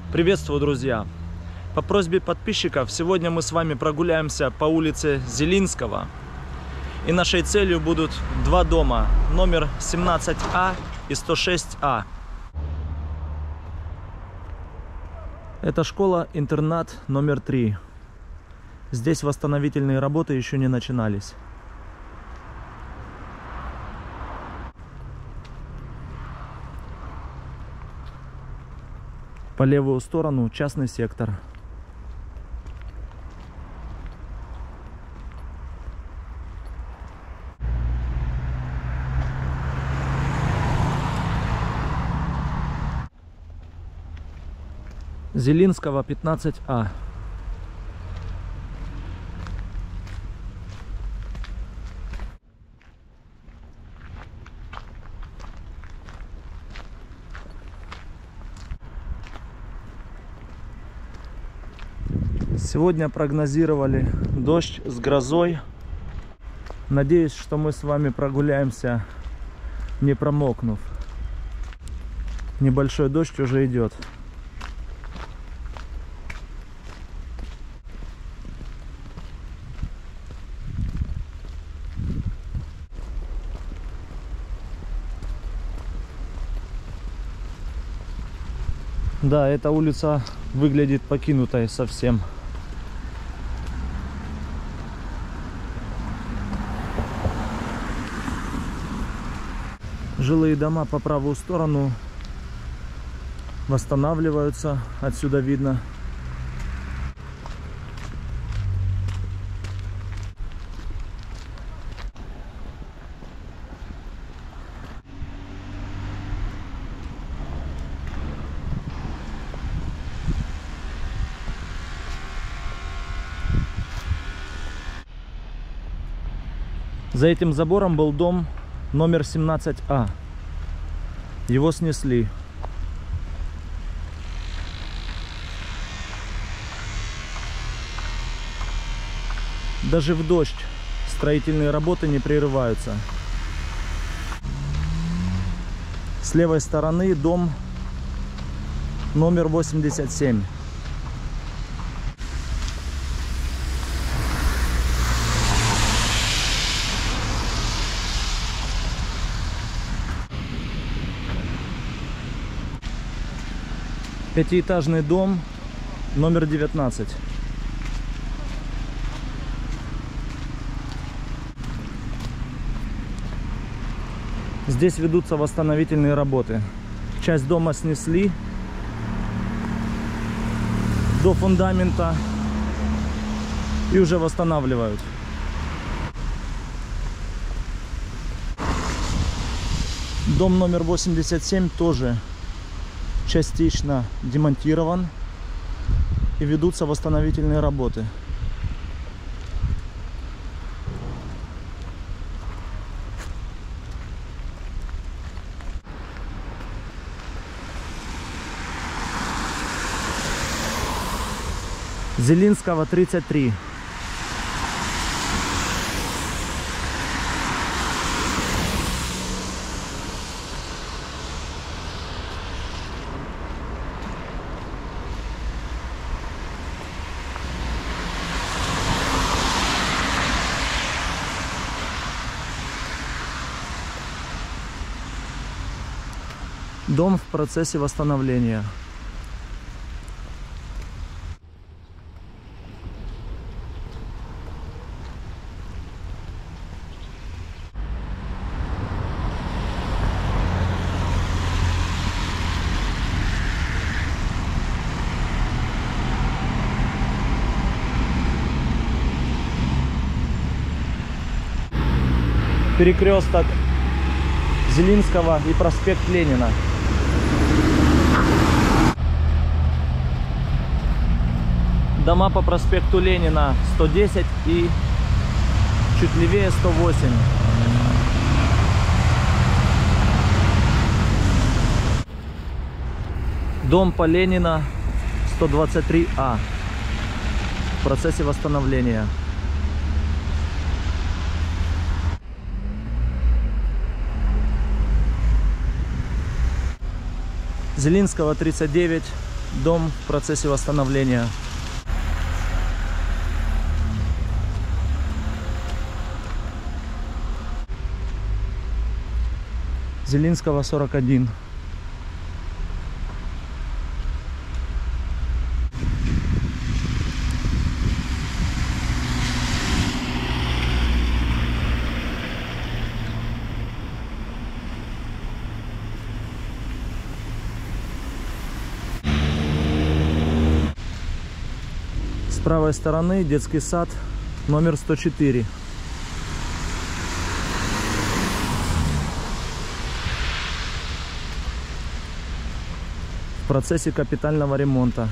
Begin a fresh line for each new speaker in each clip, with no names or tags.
Приветствую, друзья! По просьбе подписчиков сегодня мы с вами прогуляемся по улице Зелинского. И нашей целью будут два дома, номер 17А и 106А. Это школа-интернат номер 3. Здесь восстановительные работы еще не начинались. По левую сторону частный сектор. Зелинского 15А. Сегодня прогнозировали дождь с грозой. Надеюсь, что мы с вами прогуляемся, не промокнув. Небольшой дождь уже идет. Да, эта улица выглядит покинутой совсем. Жилые дома по правую сторону восстанавливаются, отсюда видно. За этим забором был дом номер 17А. Его снесли. Даже в дождь строительные работы не прерываются. С левой стороны дом номер 87. Пятиэтажный дом номер 19. Здесь ведутся восстановительные работы. Часть дома снесли до фундамента и уже восстанавливают. Дом номер 87 тоже частично демонтирован и ведутся восстановительные работы. Зелинского 33. Дом в процессе восстановления. Перекресток Зелинского и проспект Ленина. Дома по проспекту Ленина 110 и чуть левее 108. Дом по Ленина 123А в процессе восстановления. Зелинского 39 Дом в процессе восстановления. Зелинского 41. С правой стороны детский сад номер 104. В процессе капитального ремонта.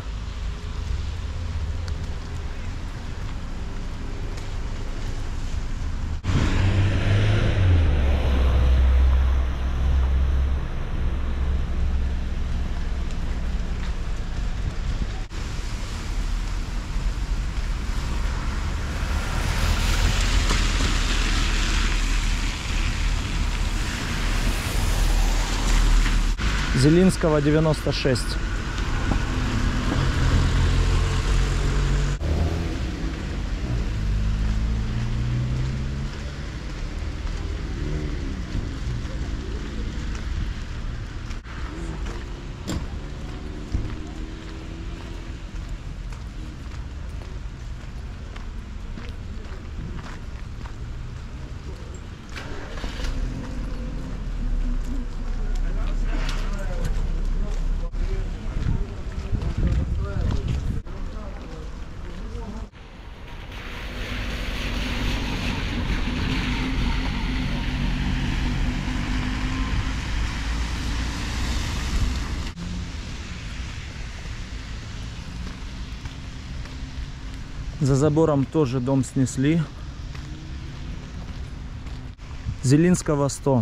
Зелинского 96. За забором тоже дом снесли. Зелинского 100.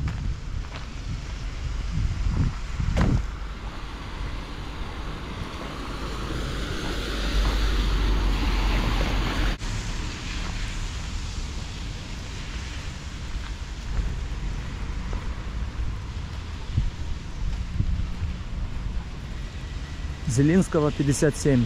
Зелинского 57.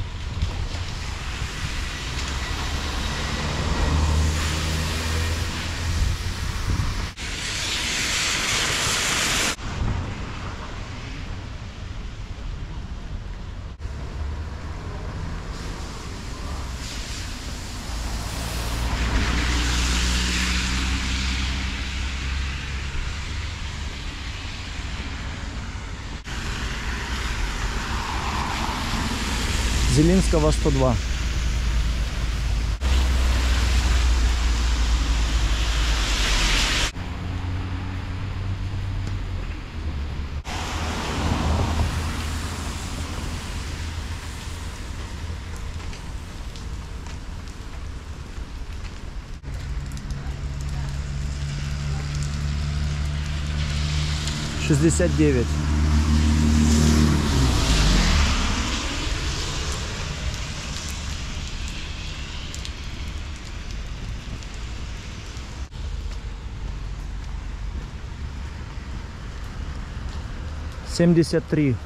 Зелинского 102. Шестьдесят 9. Семьдесят 3.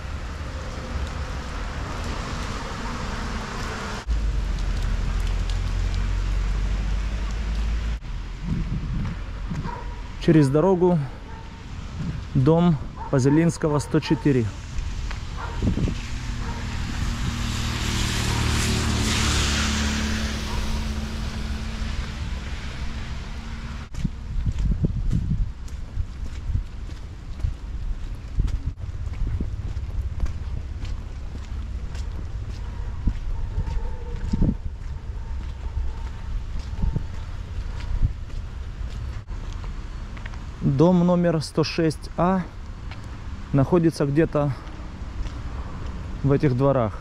Через дорогу дом по Зелинского 104. Дом номер 106А находится где-то в этих дворах.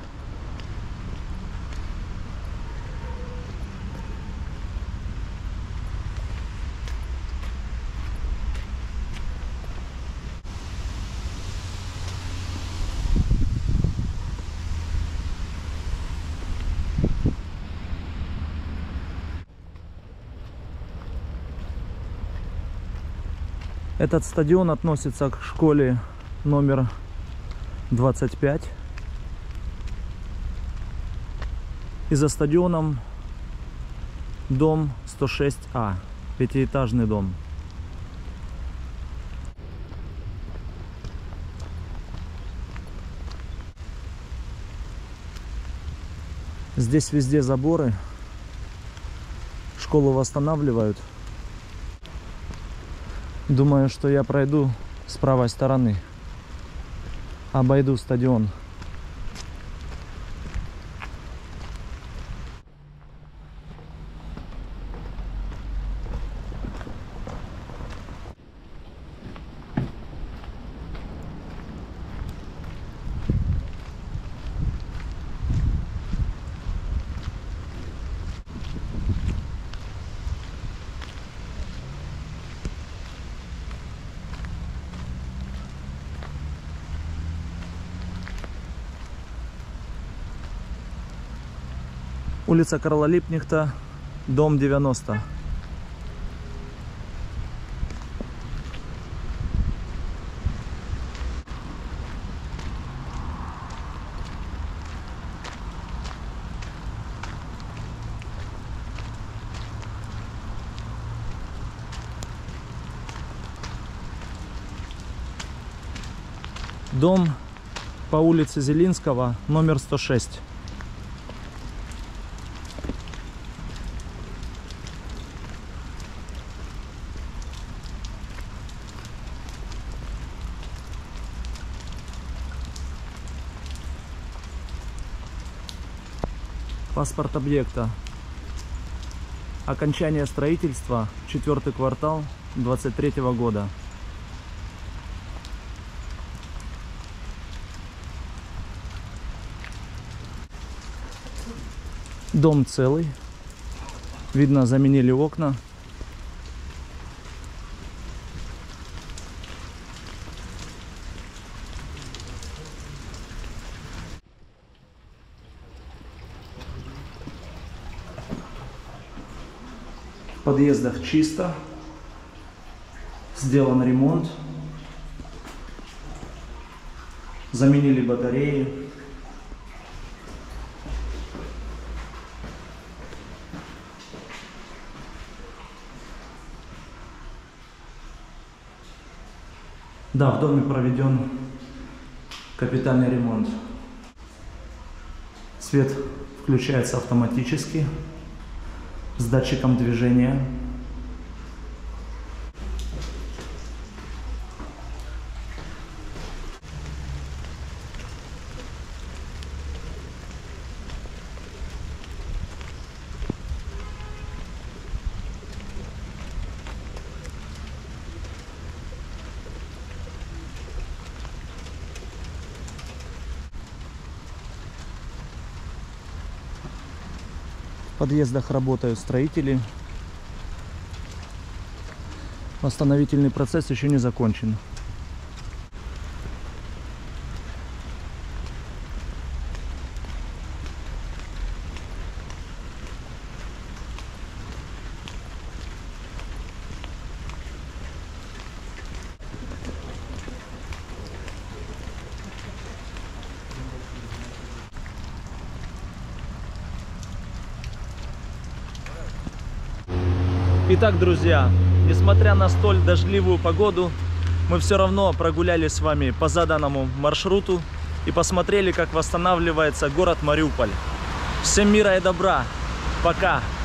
Этот стадион относится к школе номер 25. И за стадионом дом 106А, пятиэтажный дом. Здесь везде заборы. Школу восстанавливают. Думаю, что я пройду с правой стороны. Обойду стадион. Улица Карла Липкнехта, дом 90. Дом по улице Зелинского, номер 106. Паспорт объекта. Окончание строительства, 4-й квартал 23 года. Дом целый. Видно, заменили окна. В подъездах чисто. Сделан ремонт. Заменили батареи. Да, в доме проведен капитальный ремонт. Свет включается автоматически с датчиком движения. В подъездах работают строители. Восстановительный процесс еще не закончен. Итак, друзья, несмотря на столь дождливую погоду, мы все равно прогулялись с вами по заданному маршруту и посмотрели, как восстанавливается город Мариуполь. Всем мира и добра. Пока!